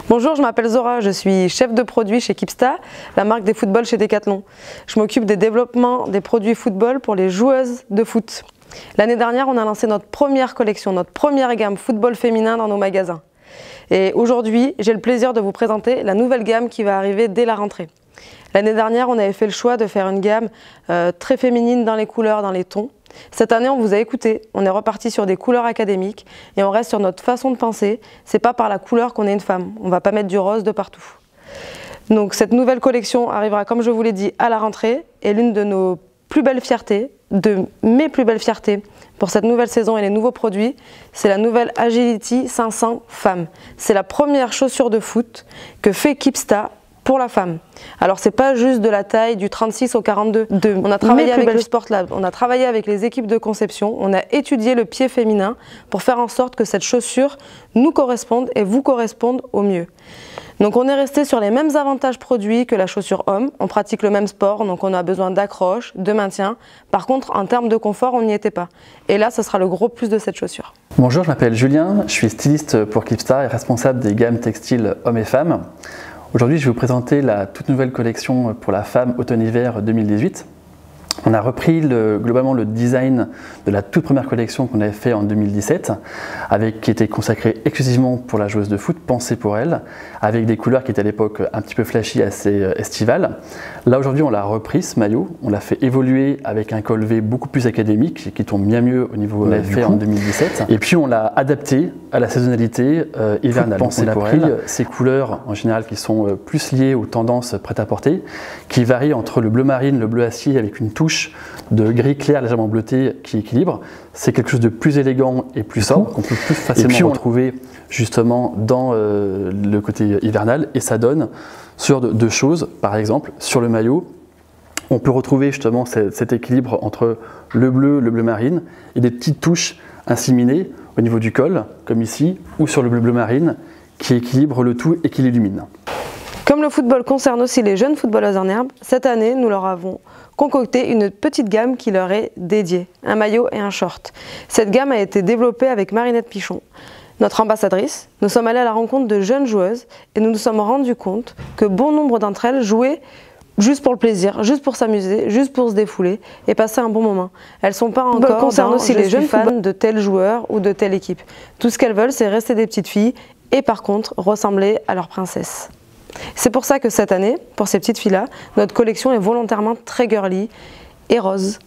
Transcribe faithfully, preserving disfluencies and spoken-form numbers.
Bonjour, je m'appelle Zora, je suis chef de produit chez Kipsta, la marque des footballs chez Decathlon. Je m'occupe des développements des produits football pour les joueuses de foot. L'année dernière, on a lancé notre première collection, notre première gamme football féminin dans nos magasins. Et aujourd'hui, j'ai le plaisir de vous présenter la nouvelle gamme qui va arriver dès la rentrée. L'année dernière, on avait fait le choix de faire une gamme euh, très féminine dans les couleurs, dans les tons. Cette année, on vous a écouté, on est reparti sur des couleurs académiques et on reste sur notre façon de penser. C'est pas par la couleur qu'on est une femme, on va pas mettre du rose de partout. Donc cette nouvelle collection arrivera, comme je vous l'ai dit, à la rentrée et l'une de nos plus belles fiertés, de mes plus belles fiertés pour cette nouvelle saison et les nouveaux produits, c'est la nouvelle Agility cinq cents Femmes. C'est la première chaussure de foot que fait Kipsta pour la femme. Alors c'est pas juste de la taille du trente-six au quarante-deux. De, on a travaillé avec le Sport Lab, on a travaillé avec les équipes de conception, on a étudié le pied féminin pour faire en sorte que cette chaussure nous corresponde et vous corresponde au mieux. Donc on est resté sur les mêmes avantages produits que la chaussure homme, on pratique le même sport, donc on a besoin d'accroche, de maintien. Par contre, en termes de confort, on n'y était pas. Et là, ce sera le gros plus de cette chaussure. Bonjour, je m'appelle Julien, je suis styliste pour Kipsta et responsable des gammes textiles hommes et femmes. Aujourd'hui, je vais vous présenter la toute nouvelle collection pour la femme automne-hiver deux mille dix-huit. On a repris le, globalement le design de la toute première collection qu'on avait fait en deux mille dix-sept, avec, qui était consacrée exclusivement pour la joueuse de foot, pensée pour elle, avec des couleurs qui étaient à l'époque un petit peu flashy, assez estivales. Là aujourd'hui, on l'a repris ce maillot, on l'a fait évoluer avec un col V beaucoup plus académique, qui tombe bien mieux au niveau qu'on avait fait en deux mille dix-sept. Et puis on l'a adapté à la saisonnalité euh, hivernale. On a pris ces couleurs en général qui sont euh, plus liées aux tendances prêt-à-porter, qui varient entre le bleu marine, le bleu acier avec une touche de gris clair légèrement bleuté qui équilibre. C'est quelque chose de plus élégant et plus sobre qu'on peut plus facilement et puis on retrouver justement dans euh, le côté hivernal et ça donne ce genre de, de choses. Par exemple sur le maillot, on peut retrouver justement cet, cet équilibre entre le bleu, le bleu marine et des petites touches inséminées au niveau du col comme ici ou sur le bleu bleu marine qui équilibre le tout et qui l'illumine. Comme le football concerne aussi les jeunes footballeuses en herbe, cette année nous leur avons concocté une petite gamme qui leur est dédiée, un maillot et un short. Cette gamme a été développée avec Marinette Pichon, notre ambassadrice. Nous sommes allés à la rencontre de jeunes joueuses et nous nous sommes rendus compte que bon nombre d'entre elles jouaient juste pour le plaisir, juste pour s'amuser, juste pour se défouler et passer un bon moment. Elles ne sont pas encore concernent aussi les jeunes fans de tel joueur ou de telle équipe. Tout ce qu'elles veulent, c'est rester des petites filles et par contre ressembler à leur princesse. C'est pour ça que cette année, pour ces petites filles-là, notre collection est volontairement très girly et rose.